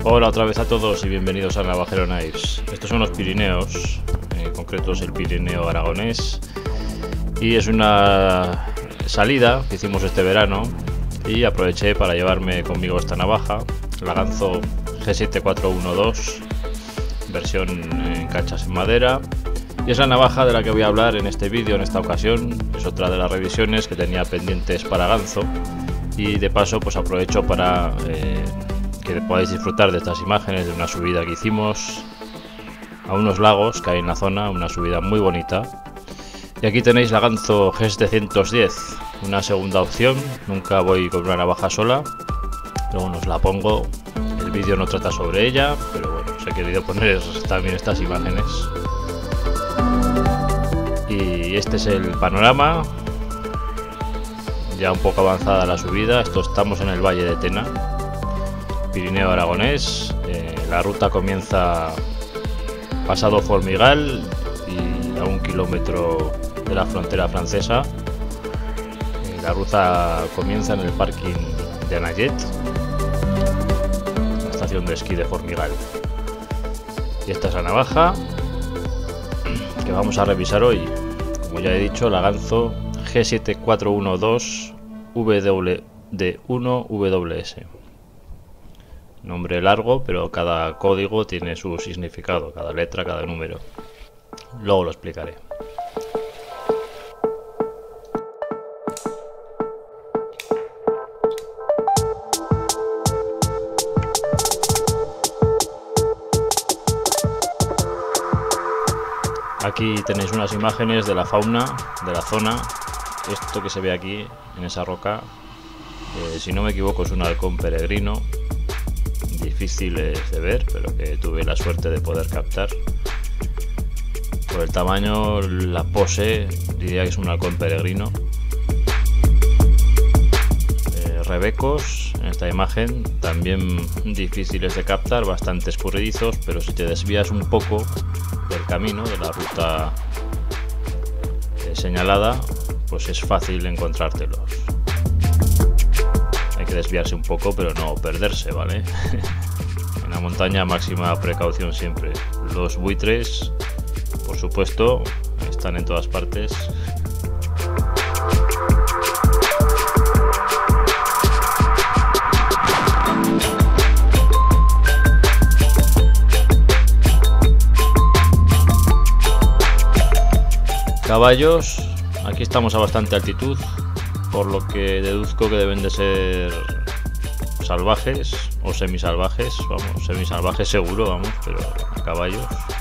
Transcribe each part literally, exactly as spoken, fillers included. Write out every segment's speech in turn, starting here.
Hola otra vez a todos y bienvenidos a Navajero Knives. Estos son los Pirineos, en concreto es el Pirineo aragonés, y es una salida que hicimos este verano y aproveché para llevarme conmigo esta navaja, la Ganzo G siete cuatro uno dos, versión en cachas en madera, y es la navaja de la que voy a hablar en este vídeo. En esta ocasión es otra de las revisiones que tenía pendientes para Ganzo, y de paso pues aprovecho para eh, que podáis disfrutar de estas imágenes de una subida que hicimos a unos lagos que hay en la zona, una subida muy bonita. Y aquí tenéis la Ganzo G setecientos diez, una segunda opción. Nunca voy con una navaja sola, luego os la pongo. El vídeo no trata sobre ella, pero bueno, os he querido poner también estas imágenes. Y este es el panorama, ya un poco avanzada la subida. Esto estamos en el Valle de Tena, Pirineo aragonés. Eh, la ruta comienza pasado Formigal y a un kilómetro de la frontera francesa. Eh, la ruta comienza en el parking de Anayet, la estación de esquí de Formigal. Y esta es la navaja que vamos a revisar hoy. Como ya he dicho, la Ganzo G siete cuatro uno dos W D uno W S. Nombre largo, pero cada código tiene su significado, cada letra, cada número. Luego lo explicaré. Aquí tenéis unas imágenes de la fauna de la zona. Esto que se ve aquí en esa roca, eh, si no me equivoco, es un halcón peregrino. Difíciles de ver, pero que tuve la suerte de poder captar. Por el tamaño, la pose, diría que es un halcón peregrino. Eh, rebecos en esta imagen, también difíciles de captar, bastante escurridizos, pero si te desvías un poco del camino, de la ruta eh, señalada, pues es fácil encontrártelos. Hay que desviarse un poco, pero no perderse, ¿vale? En la montaña, máxima precaución siempre. Los buitres, por supuesto, están en todas partes. Caballos, aquí estamos a bastante altitud, por lo que deduzco que deben de ser salvajes o semisalvajes, vamos, semisalvajes seguro, vamos, pero a caballos.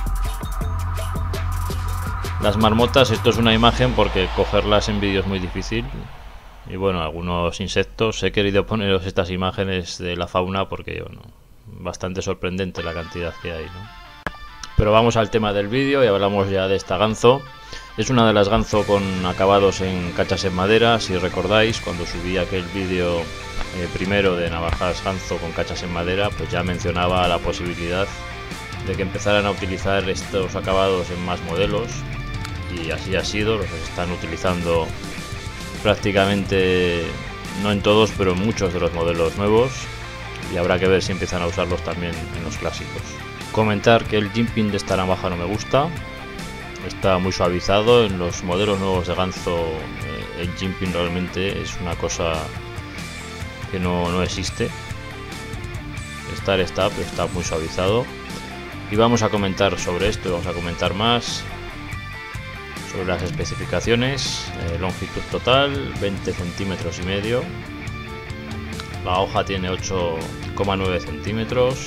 Las marmotas, esto es una imagen porque cogerlas en vídeo es muy difícil. Y bueno, algunos insectos, he querido poneros estas imágenes de la fauna porque, bueno, bastante sorprendente la cantidad que hay, ¿no? Pero vamos al tema del vídeo y hablamos ya de esta Ganzo. Es una de las Ganzo con acabados en cachas en madera. Si recordáis, cuando subí aquel vídeo eh, primero de navajas Ganzo con cachas en madera, pues ya mencionaba la posibilidad de que empezaran a utilizar estos acabados en más modelos, y así ha sido. Los están utilizando prácticamente, no en todos, pero en muchos de los modelos nuevos, y habrá que ver si empiezan a usarlos también en los clásicos. Comentar que el jimping de esta navaja no me gusta. Está muy suavizado. En los modelos nuevos de Ganzo eh, el jimping realmente es una cosa que no, no existe. Estar está, pero está muy suavizado. Y vamos a comentar sobre esto, vamos a comentar más sobre las especificaciones. Eh, longitud total veinte centímetros y medio. La hoja tiene ocho coma nueve centímetros.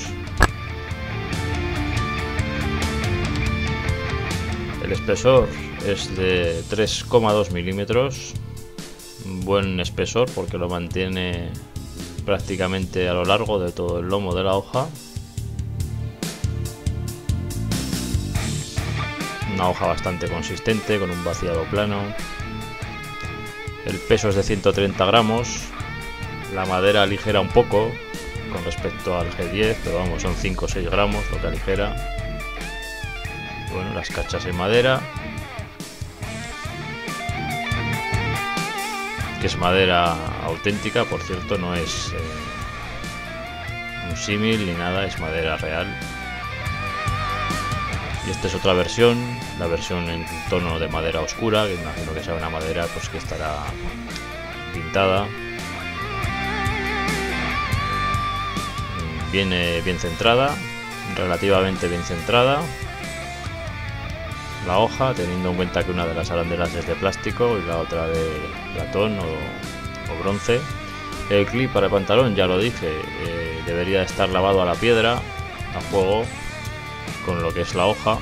El espesor es de tres coma dos milímetros, un buen espesor porque lo mantiene prácticamente a lo largo de todo el lomo de la hoja. Una hoja bastante consistente con un vaciado plano. El peso es de ciento treinta gramos, la madera aligera un poco con respecto al G diez, pero vamos, son cinco o seis gramos lo que aligera. Bueno, las cachas en madera, que es madera auténtica, por cierto, no es eh, un símil ni nada, es madera real. Y esta es otra versión, la versión en tono de madera oscura, que imagino que sea una madera pues que estará pintada. Viene bien centrada, relativamente bien centrada la hoja, teniendo en cuenta que una de las arandelas es de plástico y la otra de latón o, o bronce. El clip para el pantalón, ya lo dije, eh, debería estar lavado a la piedra, a fuego, con lo que es la hoja.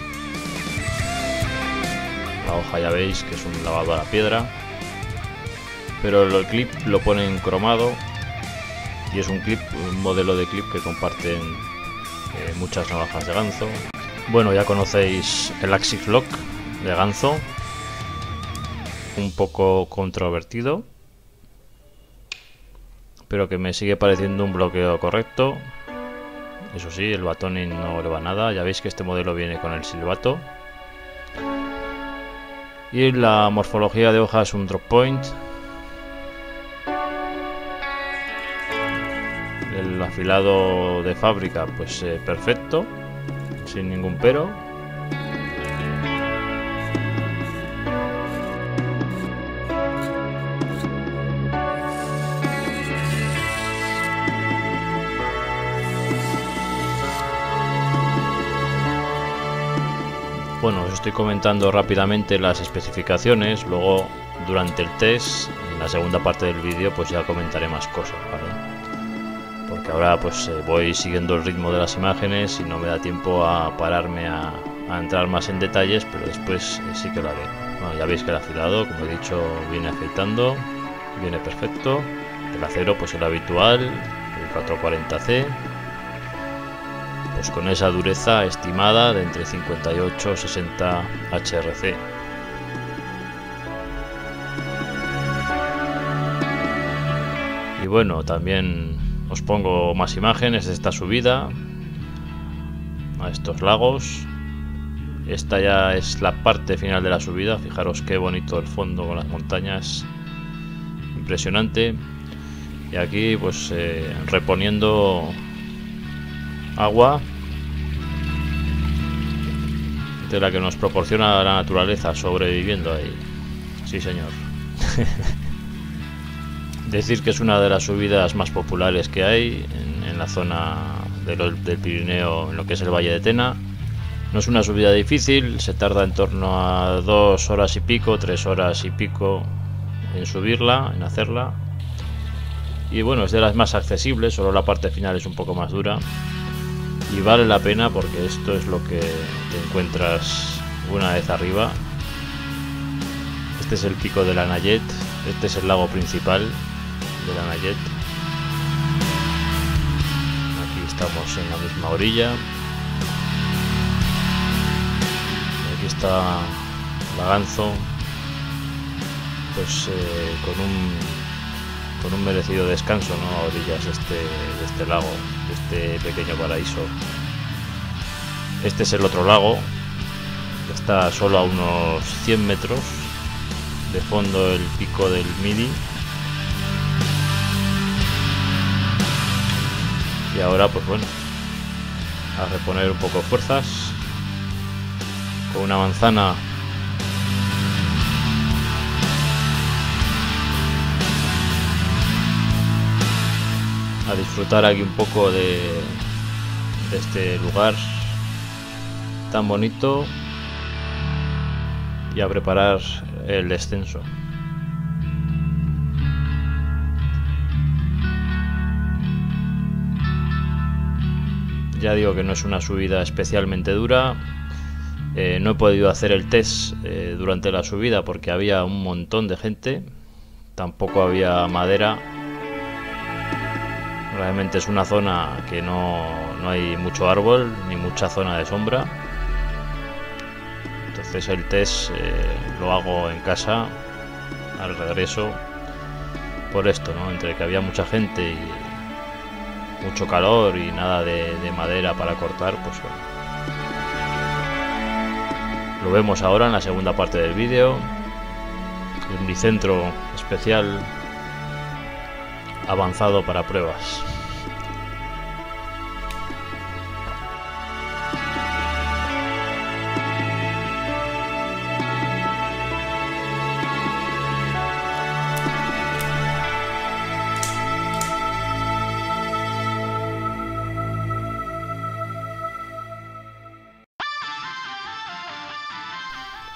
La hoja ya veis que es un lavado a la piedra, pero el clip lo ponen cromado y es un clip, un modelo de clip que comparten eh, muchas navajas de Ganzo. Bueno, ya conocéis el Axis Lock de Ganzo, un poco controvertido, pero que me sigue pareciendo un bloqueo correcto. Eso sí, el batoning no le va nada. Ya veis que este modelo viene con el silbato. Y la morfología de hoja es un drop point. El afilado de fábrica, pues eh, perfecto, sin ningún pero. Bueno, os estoy comentando rápidamente las especificaciones, luego durante el test, en la segunda parte del vídeo, pues ya comentaré más cosas, ¿vale? Porque ahora pues eh, voy siguiendo el ritmo de las imágenes y no me da tiempo a pararme a, a entrar más en detalles, pero después eh, sí que lo haré. Bueno, ya veis que el afilado, como he dicho, viene afeitando, viene perfecto. El acero, pues el habitual, el cuatrocientos cuarenta C. Pues con esa dureza estimada de entre cincuenta y ocho y sesenta H R C. Y bueno, también os pongo más imágenes de esta subida a estos lagos. Esta ya es la parte final de la subida. Fijaros qué bonito el fondo con las montañas, impresionante. Y aquí pues eh, reponiendo agua de la que nos proporciona la naturaleza, sobreviviendo ahí. Sí, señor. Decir que es una de las subidas más populares que hay en, en la zona de lo, del Pirineo, en lo que es el Valle de Tena. No es una subida difícil, se tarda en torno a dos horas y pico, tres horas y pico en subirla, en hacerla. Y bueno, es de las más accesibles, solo la parte final es un poco más dura. Y vale la pena porque esto es lo que te encuentras una vez arriba. Este es el pico de la Nayet, este es el lago principal de la Nayet. Aquí estamos en la misma orilla. Aquí está la Ganzo, pues eh, con un con un merecido descanso, ¿no? A orillas de este, de este lago, de este pequeño paraíso. Este es el otro lago, que está solo a unos cien metros de fondo, el pico del Midi. Y ahora pues bueno, a reponer un poco fuerzas con una manzana. A disfrutar aquí un poco de, de este lugar tan bonito y a preparar el descenso. Ya digo que no es una subida especialmente dura. Eh, no he podido hacer el test eh, durante la subida porque había un montón de gente, tampoco había madera. Realmente es una zona que no, no hay mucho árbol ni mucha zona de sombra. Entonces el test eh, lo hago en casa al regreso por esto, ¿no? Entre que había mucha gente y mucho calor y nada de, de madera para cortar, pues bueno. Lo vemos ahora en la segunda parte del vídeo. El bicentro especial avanzado para pruebas.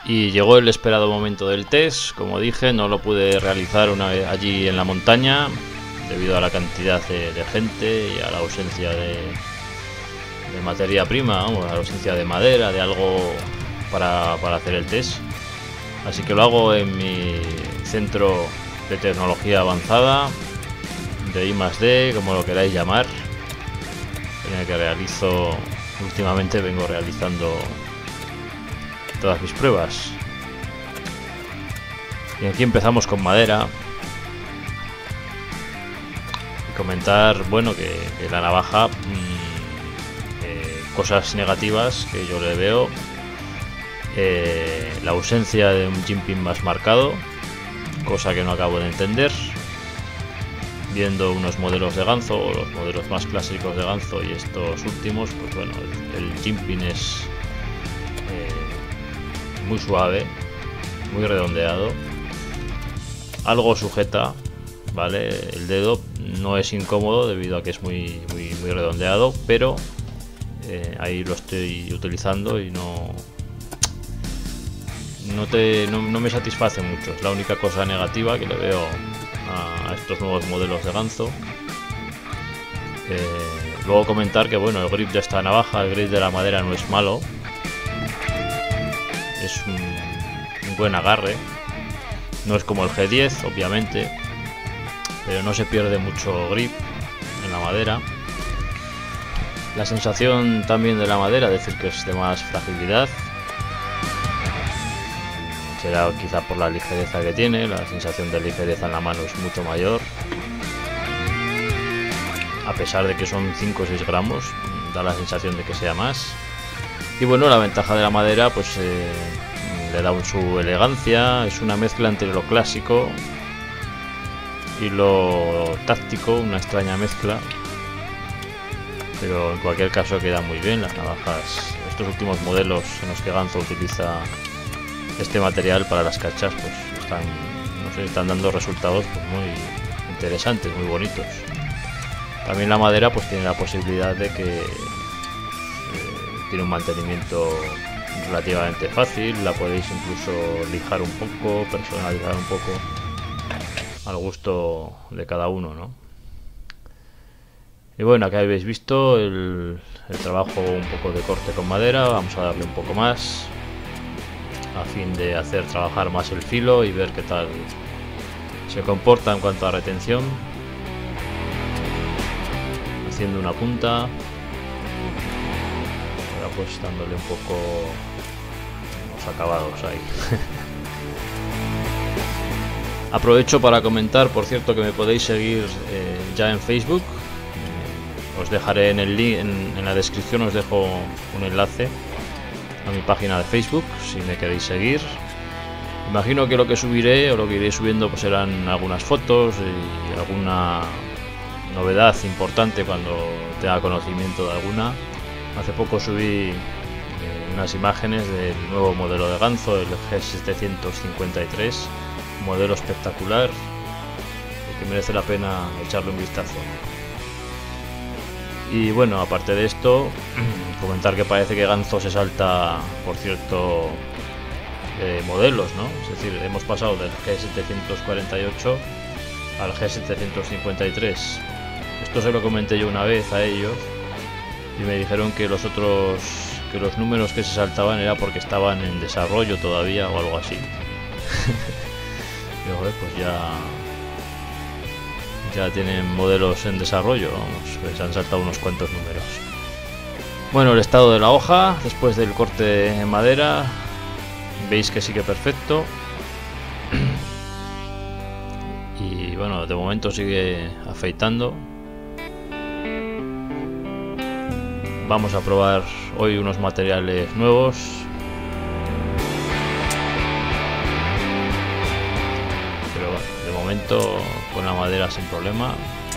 Y llegó el esperado momento del test. Como dije, no lo pude realizar una vez allí en la montaña debido a la cantidad de, de gente y a la ausencia de, de materia prima, vamos, a la ausencia de madera, de algo para, para hacer el test. Así que lo hago en mi centro de tecnología avanzada, de I más D, como lo queráis llamar, en el que realizo, últimamente vengo realizando todas mis pruebas. Y aquí empezamos con madera. Y comentar, bueno, que, que la navaja, mmm, eh, cosas negativas que yo le veo. Eh, la ausencia de un jimping más marcado, cosa que no acabo de entender. Viendo unos modelos de Ganzo, o los modelos más clásicos de Ganzo y estos últimos, pues bueno, el, el jimping es eh, muy suave, muy redondeado, algo sujeta, ¿vale? El dedo no es incómodo debido a que es muy, muy, muy redondeado, pero eh, ahí lo estoy utilizando y no... No, te, no, no me satisface mucho. Es la única cosa negativa que le veo a, a estos nuevos modelos de Ganzo. Eh, luego comentar que bueno, el grip de esta navaja, el grip de la madera no es malo. Es un, un buen agarre. No es como el G diez, obviamente, pero no se pierde mucho grip en la madera. La sensación también de la madera, decir que es de más fragilidad. Será quizá por la ligereza que tiene, la sensación de ligereza en la mano es mucho mayor. A pesar de que son cinco o seis gramos, da la sensación de que sea más. Y bueno, la ventaja de la madera, pues eh, le da un, su elegancia, es una mezcla entre lo clásico y lo táctico, una extraña mezcla. Pero en cualquier caso queda muy bien. Las navajas, estos últimos modelos en los que Ganzo utiliza este material para las cachas, pues están, no sé, están dando resultados pues muy interesantes, muy bonitos. También la madera pues tiene la posibilidad de que eh, tiene un mantenimiento relativamente fácil, la podéis incluso lijar un poco, personalizar un poco al gusto de cada uno, ¿no? Y bueno, acá habéis visto el, el trabajo un poco de corte con madera. Vamos a darle un poco más a fin de hacer trabajar más el filo y ver qué tal se comporta en cuanto a retención. Haciendo una punta, ahora pues dándole un poco los acabados ahí. Aprovecho para comentar, por cierto, que me podéis seguir eh, ya en Facebook. Eh, os dejaré en el link, en, en la descripción os dejo un enlace a mi página de Facebook si me queréis seguir. Imagino que lo que subiré o lo que iré subiendo pues serán algunas fotos y alguna novedad importante cuando tenga conocimiento de alguna. Hace poco subí eh, unas imágenes del nuevo modelo de Ganzo, el G setecientos cincuenta y tres, modelo espectacular que merece la pena echarle un vistazo. Y bueno, aparte de esto, comentar que parece que Ganzo se salta, por cierto, eh, modelos, ¿no? Es decir, hemos pasado del G setecientos cuarenta y ocho al G setecientos cincuenta y tres. Esto se lo comenté yo una vez a ellos y me dijeron que los otros, que los números que se saltaban era porque estaban en desarrollo todavía o algo así. Yo, joder, pues ya... Ya tienen modelos en desarrollo, vamos, pues han saltado unos cuantos números. Bueno, el estado de la hoja después del corte en madera, veis que sigue perfecto. Y bueno, de momento sigue afeitando. Vamos a probar hoy unos materiales nuevos. Pero bueno, de momento con la madera sin problema.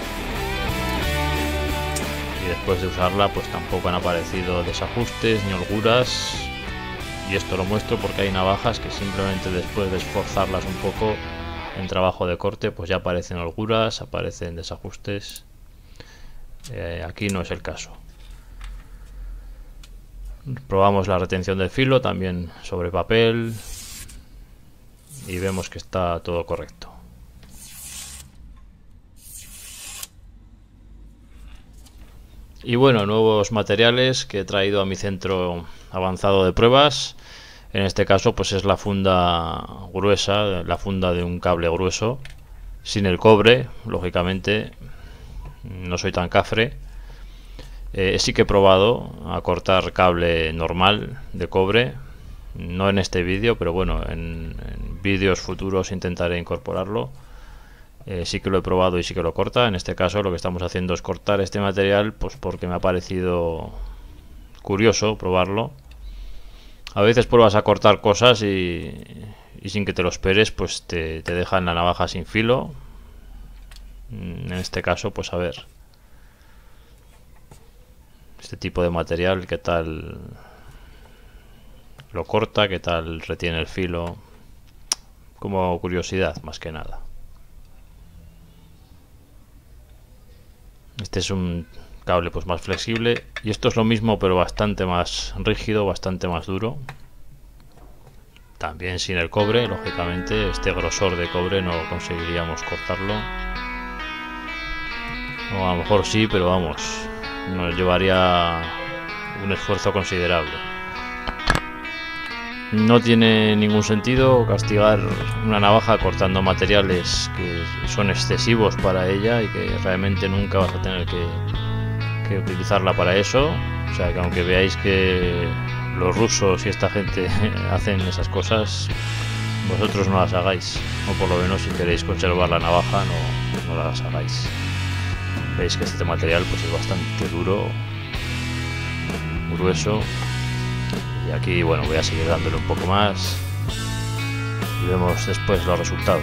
Y después de usarla pues tampoco han aparecido desajustes ni holguras. Y esto lo muestro porque hay navajas que simplemente después de esforzarlas un poco en trabajo de corte pues ya aparecen holguras, aparecen desajustes. Eh, aquí no es el caso. Probamos la retención del filo también sobre papel, y vemos que está todo correcto. Y bueno, nuevos materiales que he traído a mi centro avanzado de pruebas. En este caso pues es la funda gruesa, la funda de un cable grueso, sin el cobre, lógicamente, no soy tan cafre. Eh, sí que he probado a cortar cable normal de cobre, no en este vídeo, pero bueno, en, en vídeos futuros intentaré incorporarlo. Eh, sí que lo he probado y sí que lo corta. En este caso lo que estamos haciendo es cortar este material, pues porque me ha parecido curioso probarlo. A veces pruebas a cortar cosas y, y sin que te lo esperes, pues te, te dejan la navaja sin filo. En este caso, pues a ver este tipo de material, qué tal lo corta, qué tal retiene el filo, como curiosidad más que nada. Este es un cable pues más flexible y esto es lo mismo pero bastante más rígido, bastante más duro. También sin el cobre, lógicamente, este grosor de cobre no conseguiríamos cortarlo. O a lo mejor sí, pero vamos, nos llevaría un esfuerzo considerable. No tiene ningún sentido castigar una navaja cortando materiales que son excesivos para ella y que realmente nunca vas a tener que, que utilizarla para eso. O sea que aunque veáis que los rusos y esta gente hacen esas cosas, vosotros no las hagáis. O por lo menos si queréis conservar la navaja, no, no las hagáis. Veis que este material pues es bastante duro, grueso. Y aquí, bueno, voy a seguir dándole un poco más y vemos después los resultados.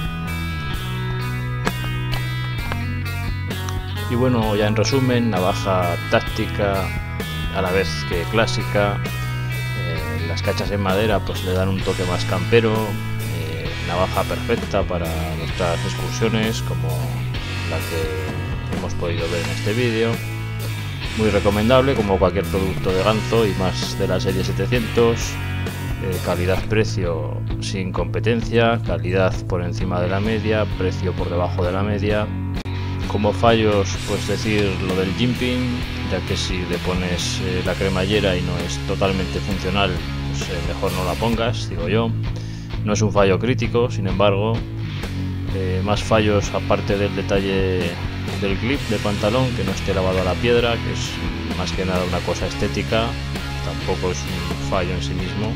Y bueno, ya en resumen, navaja táctica a la vez que clásica. Eh, las cachas en madera pues le dan un toque más campero. Eh, navaja perfecta para nuestras excursiones, como la que hemos podido ver en este vídeo. Muy recomendable como cualquier producto de Ganzo y más de la serie setecientos. Eh, calidad-precio sin competencia, calidad por encima de la media, precio por debajo de la media. Como fallos, pues decir lo del jimping, ya que si le pones eh, la cremallera y no es totalmente funcional, pues eh, mejor no la pongas, digo yo. No es un fallo crítico, sin embargo. Eh, más fallos aparte del detalle del clip de pantalón, que no esté lavado a la piedra, que es más que nada una cosa estética, tampoco es un fallo en sí mismo.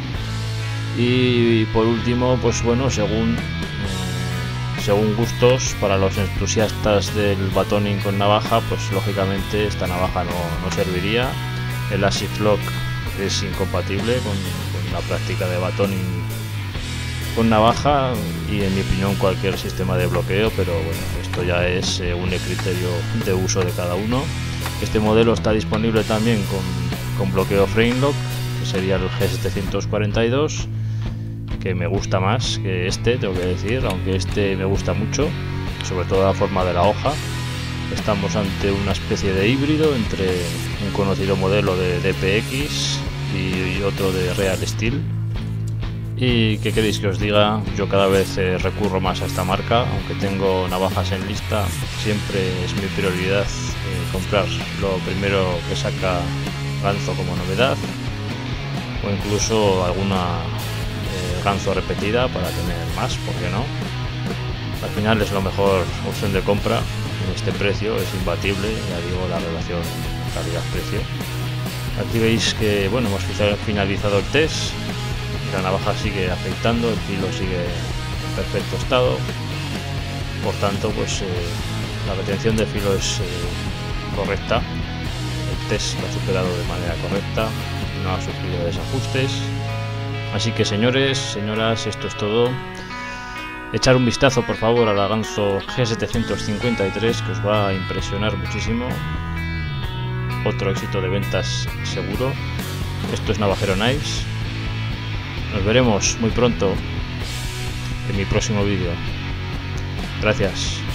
Y por último, pues bueno, según eh, según gustos, para los entusiastas del batoning con navaja, pues lógicamente esta navaja no, no serviría. El Acid Lock es incompatible con, con la práctica de batoning con navaja y en mi opinión cualquier sistema de bloqueo, pero bueno, esto ya es eh, un criterio de uso de cada uno. Este modelo está disponible también con, con bloqueo frame lock, que sería el G setecientos cuarenta y dos, que me gusta más que este, tengo que decir, aunque este me gusta mucho, sobre todo la forma de la hoja. Estamos ante una especie de híbrido entre un conocido modelo de D P X y, y otro de Real Steel. Y qué queréis que os diga, yo cada vez eh, recurro más a esta marca, aunque tengo navajas en lista, siempre es mi prioridad eh, comprar lo primero que saca Ganzo como novedad, o incluso alguna eh, Ganzo repetida para tener más, ¿por qué no? Al final es la mejor opción de compra, en este precio es imbatible, ya digo, la relación calidad-precio. Aquí veis que bueno, hemos finalizado el test. La navaja sigue afeitando, el filo sigue en perfecto estado, por tanto pues eh, la retención de filo es eh, correcta, el test lo ha superado de manera correcta, no ha sufrido desajustes. Así que señores, señoras, esto es todo. Echar un vistazo por favor a la Ganzo G setecientos cincuenta y tres, que os va a impresionar muchísimo. Otro éxito de ventas seguro. Esto es Navajero Knives. Nos veremos muy pronto en mi próximo vídeo. Gracias.